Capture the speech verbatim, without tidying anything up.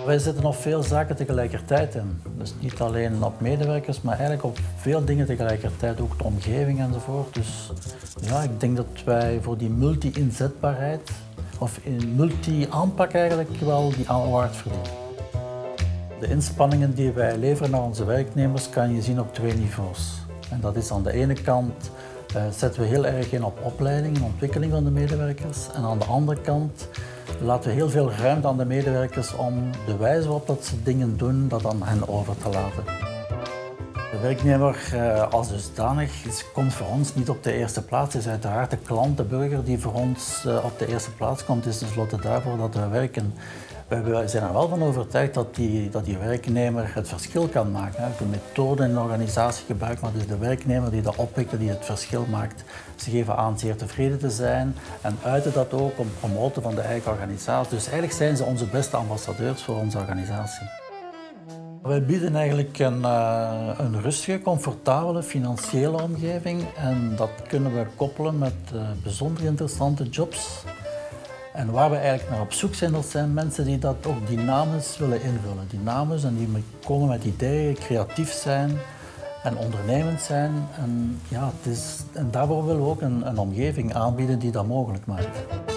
Wij zetten op veel zaken tegelijkertijd in. Dus niet alleen op medewerkers, maar eigenlijk op veel dingen tegelijkertijd, ook de omgeving enzovoort. Dus ja, ik denk dat wij voor die multi-inzetbaarheid of in multi-aanpak eigenlijk wel die award verdienen. De inspanningen die wij leveren naar onze werknemers kan je zien op twee niveaus. En dat is aan de ene kant uh, zetten we heel erg in op opleiding en ontwikkeling van de medewerkers. En aan de andere kant laten we heel veel ruimte aan de medewerkers om de wijze waarop dat ze dingen doen, dat aan hen over te laten. De werknemer uh, als dusdanig is, komt voor ons niet op de eerste plaats. Het is uiteraard de klant, de burger die voor ons uh, op de eerste plaats komt. Het is tenslotte daarvoor dat we werken. We zijn er wel van overtuigd dat die, dat die werknemer het verschil kan maken. De methode in de organisatie gebruikt, maar het is de werknemer die dat oppikt, die het verschil maakt. Ze geven aan zeer tevreden te zijn en uiten dat ook om het promoten van de eigen organisatie. Dus eigenlijk zijn ze onze beste ambassadeurs voor onze organisatie. Wij bieden eigenlijk een, een rustige, comfortabele financiële omgeving en dat kunnen we koppelen met bijzonder interessante jobs. En waar we eigenlijk naar op zoek zijn, dat zijn mensen die dat ook dynamisch willen invullen. Dynamisch en die komen met ideeën, creatief zijn en ondernemend zijn. En, ja, het is, en daarvoor willen we ook een, een omgeving aanbieden die dat mogelijk maakt.